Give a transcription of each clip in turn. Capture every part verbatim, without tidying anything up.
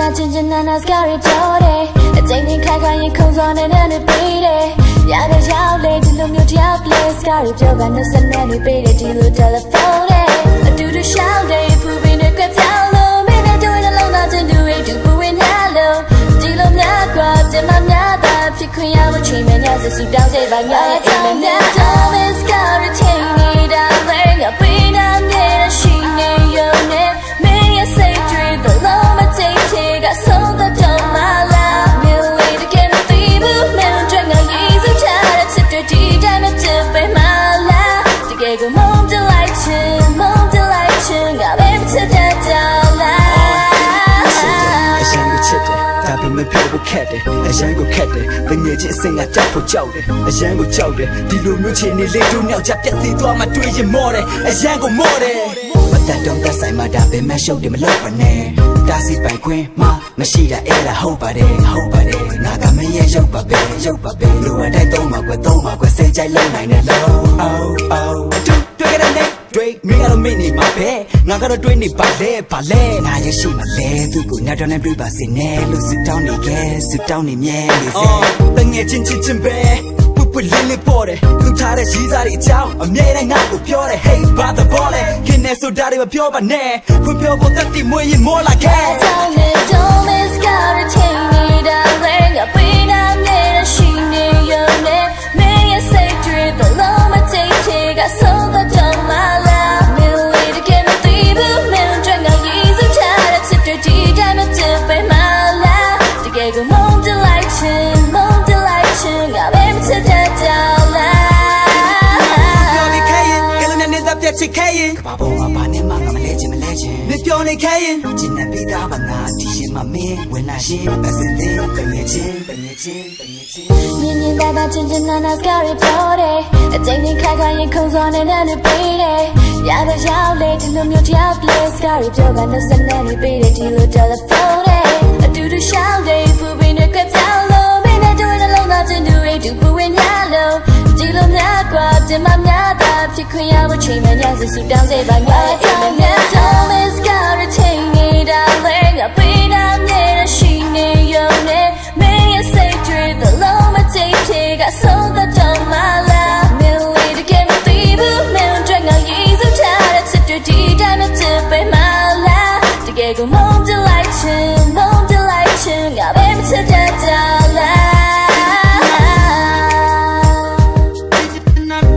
တာချင်းချင်းနာနာစကားတွေပြောတယ်အချိန်ချင်းခါခါရင်ခုံစောနဲ့နဲ့ပေးတယ်ရတဲ့ရောက်လေဒီလိုမျိုးတယောက်လေစကားတွေပြောကနှုတ်ဆက်နဲ့ပေးတယ်ဒီလိုတယ်လီဖုန်းနဲ့အတူတူရှောင်းတယ်ပူပင်းနဲ့ကြွပြောင်းလို့မင်းနဲ့တွေ့တဲ့လုံးသားချင်းတွေတူပူဝင်လာလို့ဒီလိုများกว่าတင်မများတာဖြစ်ခွင့်ရဖို့ချိန်မဲ့ညစစူတောင်းစေပါများရဲ့အိမ်နဲ့များတော့မစကားတွေချိန်နေတာလေငါပေးနာမြဲရှိနေရုံနဲ့မင်းရဲ့စိတ်တွေဘလုံးမတိတ်ချေကဆုံးတော့တော့မလားမျိုးလေးတကယ်မသိဘူးမင်းတို့ငါရေးစချတဲ့စစ်တွေဒီတိုင်းမချစ်ပဲမလားတကယ်ကိုမုန်းကြလိုက်ချင်မုန်းကြလိုက်ချင်ငါပဲချစ်တဲ့တောင်လားအရှင်ကိုချစ်တယ်ဒါပေမဲ့ပြောဖို့ခက်တယ်အရန်ကိုခက်တယ်တငယ်ချင်းအစင်ကကြောက်ဖို့ကြောက်တယ်အရန်ကိုကြောက်တယ်ဒီလိုမျိုးချင်နေလေးတို့မြောက်ချပြက်စီသွားမှတွေ့ရင်မော့တယ်အရန်ကိုမော့တယ်မတတ်တော့သက်ဆိုင်မှာဒါပေမဲ့ရှုပ်တယ်မလုပ်ပါနဲ့တာစီပိုင်ခွင့်မှမရှိတာအဲ့ဒါဟုတ်ပါတယ်ဟုတ်ပါတယ်ငါကမင်းရဲ့ရုပ်ပါပဲရုပ်ပါပဲလိုအပ်တိုင်းသုံးပါကွယ်သုံးပါကွယ်စိတ်ကြိုက်လုံးနိုင်တယ်လို့ oh oh တွေ့ကြတဲ့တွေ့မင်းကတော့မင်းနေမှာပဲငါကတော့တွေ့နေပါလေပါလေငါရရှိမှလဲသူ့ကိုညတော့နဲ့တွေ့ပါစေနဲ့လို့စစ်တောင်းနေခဲ့စစ်တောင်းနေမြဲနေစေတငယ်ချင်းချင်းချင်းပဲပူပူလေးလေးပေါ်တယ်သူထားတဲ့ရီးစားတွေအကြောင်းအမြဲတမ်းငါ့ကိုပြောတယ် hey ဘာသာပေါ်လေခင်းနေဆိုတာတွေမပြောပါနဲ့ဖွင့်ပြောဖို့တတ်တိမွေးရင်မောလာခဲ့တောင်းနေတော့မစကားတွေချိန်နေတာလေငါပေးနာမြဲရှိနေရုံနဲ့မင်းရဲ့စိတ်တွေဘလုံးမတိတ်ချေကဆုံးတော့တော့မလားမျိုးလေးတကယ်မသိဘူးမင်းတို့ငါရေးစချတဲ့စစ်တွေဒီတိုင်းမချစ်ပဲမလားတကယ်ကိုမုန်းကြလိုက်ချင်မုန်းကြလိုက်ချင်ငါပဲမချစ်တဲ့တောင်လားပြောနေခဲ့ရင်ကလေးနဲ့တပ်ပြချစ်ခဲ့ရင်ကဘာပေါ်မှာဘာနဲ့မှငါမလဲချင်မလဲချင်မပြောနေခဲ့ရင်ချင်နေပြီးသားပါငါဒီရှင်မမင်းဝင်လာရှင်ပဲစတဲ့ပငယ်ချင်းပငယ်ချင်းပငယ်ချင်းမြင်မြင်သာသာချင်းချင်းနာနာစကားတွေပြောတယ်အချိန်ချင်းခါခါရင်ခုံစောနဲ့နဲ့ပေးတယ်ရတဲ့ရောက်လေဒီလိုမျိုးတယောက်လေစကားတွေပြောကနှုတ်ဆက်နဲ့ပေးတယ်ဒီလိုတယ်လီဖုန်းနဲ့အတူတူရှောင်းတယ်ပူပင်းနဲ့ကြွပြောင်းလို့မင်းနဲ့တွေ့တဲ့လုံးသားချင်းတွေတူပူဝင်လာလို့ဒီလိုများกว่าတင်မများတာဖြစ်ခွင့်ရဖို့ချိန်မဲ့ညစစူတောင်းစေပါများရဲ့အိမ်နဲ့တော့မစကားတွေချိန်နေတာလေငါပေးနာမြဲရှိနေရုံနဲ့မင်းရဲ့စိတ်တွေဘလုံးမတိတ်ချေကဆုံးတော့တော့မလားမျိုးလေးတကယ်မသိဘူးမင်းတို့ငါရေးစချတဲ့စစ်တွေဒီတိုင်းမချစ်ပဲမလားတကယ်ကိုမုန်းကြလိုက်ချင်မုန်းကြလိုက်ချင်ငါပဲမချစ်တဲ့တောင်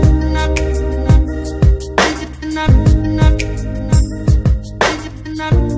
လား